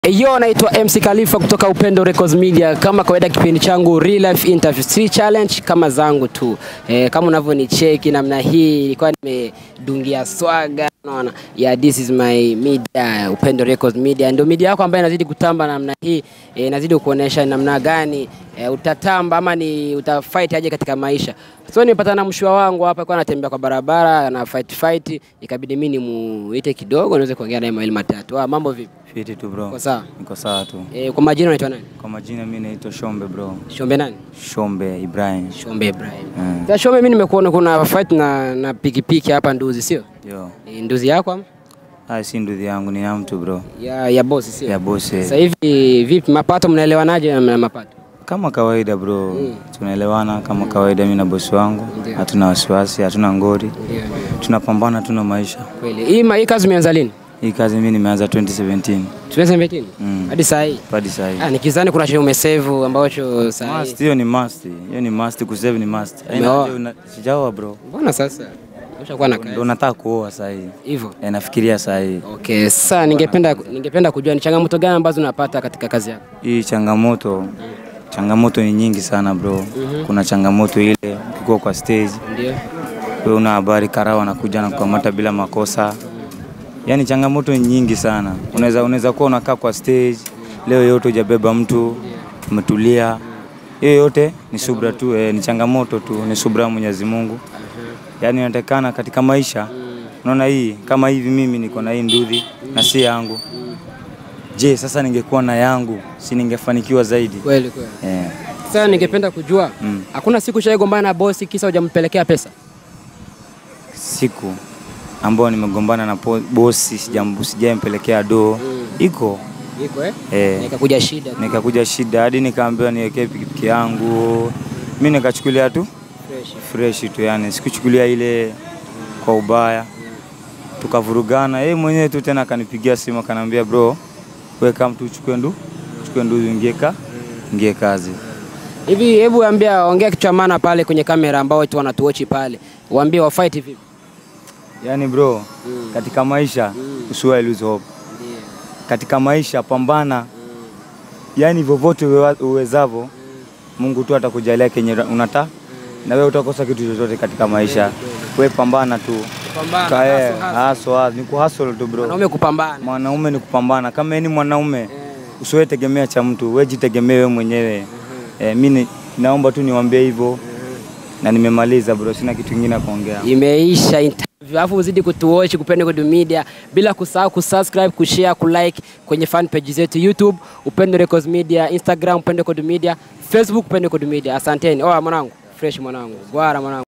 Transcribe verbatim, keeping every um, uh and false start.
Yo, naitwa M C Khalifa kutoka Upendo Records Media. Kama kawaida kipindi changu Real Life Interview three Challenge kama zangu tu. E, kama unavyonicheki namna hii nilikuwa nimedungia swaga, unaona. Yeah, this is my media, Upendo Records Media. Ndio media yako ambayo inazidi kutamba namna hii, e, inazidi kuonesha namna gani e, utatamba ama ni utafight aje katika maisha. So nipata na mshua wangu hapa kwa anatembea kwa barabara na fight fight, ikabidi mimi nimuite kidogo niweze kuongea naye mawili matatu. Ah, mambo vipi? Fiti tu bro. Kwa sawa? Niko sawa tu. Eh, kwa majina unaitwa nani? Kwa majina mimi naitwa Shombe bro. Shombe nani? Shombe Ibrahim. Shombe Ibrahim. Mm. Sasa Shombe, mimi nimekuona kuna fight na na pikipiki hapa Nduzi, sio? Yo. E, Nduzi yako ama? Ah, si Nduzi yangu, ni ya mtu bro. Ya ya boss, sio? Ya boss. Sasa hivi vipi mapato, mnaelewanaje na mapato? Kama kawaida bro. Mm. Tunaelewana kama kawaida mimi na boss wangu. Ndiyo. Hatuna wasiwasi, hatuna ngori. Ndio. Tunapambana, tuna maisha. Kweli. Hii hii kazi umeanza lini? Hii kazi mimi nimeanza twenty seventeen. twenty seventeen? Mm. Hadi sasa hii. Hadi sasa hii. Ah, nikizani kuna shida umesave ambacho sasa hii. Must, hiyo ni must. Hiyo ni must, kusave ni must. Umeoa? Sijaoa bro. Mbona sasa? Ushakuwa na kazi. Ndio nataka kuoa sasa hii. Hivyo. Eh, nafikiria sasa hii. Okay, sasa ningependa ningependa kujua ni changamoto gani ambazo unapata katika kazi yako? Hii changamoto changamoto ni nyingi sana bro. Mm-hmm. Kuna changamoto ile ukikuwa kwa stage. Ndio. Wewe una habari karao anakuja na kukamata bila makosa. Yaani changamoto ni nyingi sana. Unaweza unaweza kuwa unakaa kwa stage, leo yote hujabeba mtu, umetulia. Hiyo yote ni subra tu, eh, ni changamoto tu, ni subra Mwenyezi Mungu. Yaani inatakana katika maisha. Unaona hii kama hivi mimi niko na hii Nduthi na si yangu. Je, sasa ningekuwa na yangu, si ningefanikiwa zaidi? Kweli kweli. Eh. Sasa ningependa kujua, mm. hakuna siku shagombana na bosi kisa hujampelekea pesa? Siku ambao nimegombana na bosi sijambu sijampelekea do. Mm. Iko. Iko eh? Eh. Nikakuja shida. Nikakuja shida hadi nikaambiwa niwekee pikipiki yangu. Mimi nikachukulia tu fresh fresh tu, yani sikuchukulia ile mm. kwa ubaya. Mm. Tukavurugana, yeye mwenyewe tu tena akanipigia simu akanambia bro, wewe kama mtu uchukue ndu, uchukue ndu ingeka, ingie kazi. Hivi hebu ambia, ongea kitu cha maana pale kwenye kamera ambao watu wanatuochi pale. Waambie wa fight vipi? Yani bro, mm. katika maisha mm. usiwahi lose hope. Yeah. Katika maisha pambana. Mm. Yani vovote uwezavo, mm. Mungu tu atakujalia kenye unataka. Mm. Na wewe utakosa kitu chochote katika maisha. Yeah, wewe pambana tu. Pambana. Kae, haso haso, ni kuhustle tu bro. Mwanaume kupambana. Mwanaume ni kupambana. Kama ni mwanaume, yeah. usiwe tegemea cha mtu, wewe jitegemee wewe mwenyewe. Mm-hmm. Eh, mimi naomba tu niwaambie hivyo. Mm-hmm. Na nimemaliza bro, sina kitu kingine kuongea. Imeisha. Alafu uzidi kutuwatch Upendo Records Media, bila kusahau kusubscribe, kushare, kulike kwenye fan page zetu YouTube Upendo Records Media, Instagram Upendo Records Media, Facebook Upendo Records Media. Asanteni. Oh mwanangu, fresh mwanangu. Gwara mwanangu.